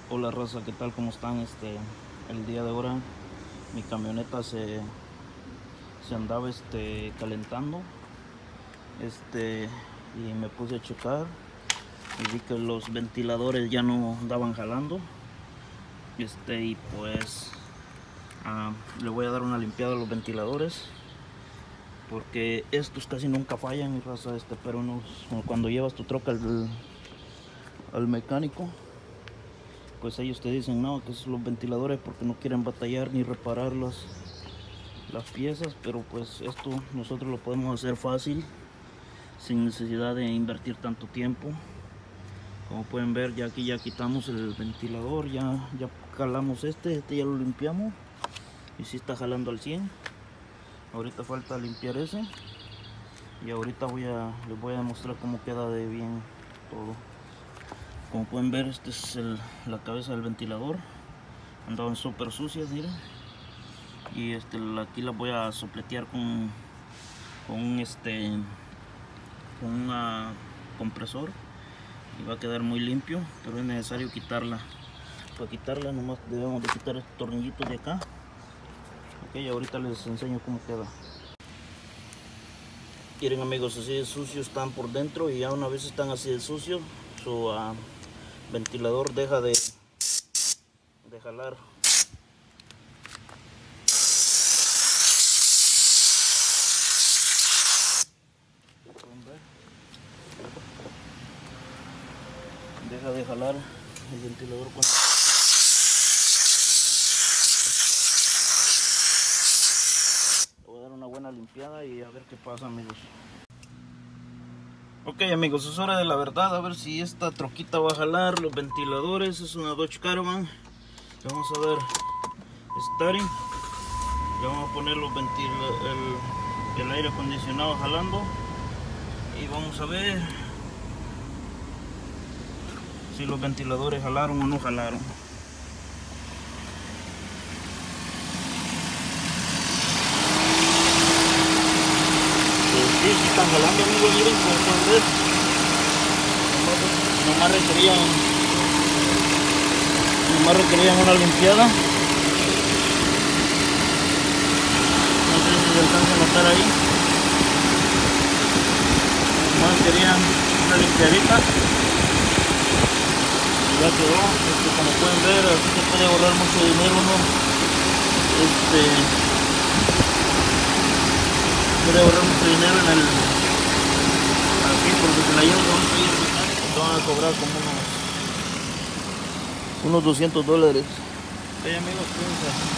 Hola raza, ¿qué tal? ¿Cómo están? El día de ahora mi camioneta se andaba calentando y me puse a checar y vi que los ventiladores ya no andaban jalando y pues le voy a dar una limpiada a los ventiladores porque estos casi nunca fallan, raza, pero cuando llevas tu troca al mecánico, pues ellos te dicen no, que son los ventiladores porque no quieren batallar ni reparar las piezas, pero pues esto nosotros lo podemos hacer fácil sin necesidad de invertir tanto tiempo. Como pueden ver, ya aquí ya quitamos el ventilador, ya calamos este ya lo limpiamos y si está jalando al 100. Ahorita falta limpiar ese y ahorita les voy a demostrar cómo queda de bien todo. Como pueden ver, esta es la cabeza del ventilador, andaban súper sucias, miren. Y aquí la voy a sopletear con un compresor y va a quedar muy limpio, pero es necesario quitarla. Para quitarla nomás debemos de quitar estos tornillitos de acá. Ok, ahorita les enseño cómo queda. Miren amigos, así de sucios están por dentro, y ya una vez están así de sucios, su ventilador deja de jalar. Deja de jalar el ventilador cuando le voy a dar una buena limpiada y a ver qué pasa, amigos. Ok amigos, es hora de la verdad, a ver si esta troquita va a jalar los ventiladores. Es una Dodge Caravan. Vamos a ver starting, le vamos a poner el aire acondicionado jalando y vamos a ver si los ventiladores jalaron o no jalaron. Sí, están jalando, amigos, miren como pueden ver. Nomás requerían una limpiada. No sé si se alcanza a notar ahí. Nomás querían una limpiadita. Ya quedó. Como pueden ver, así se puede ahorrar mucho dinero, ¿no? Puede ahorrar mucho dinero aquí, porque si la llevas a un taller mecánico te van a cobrar como unos $200. Ok amigos, cuídense.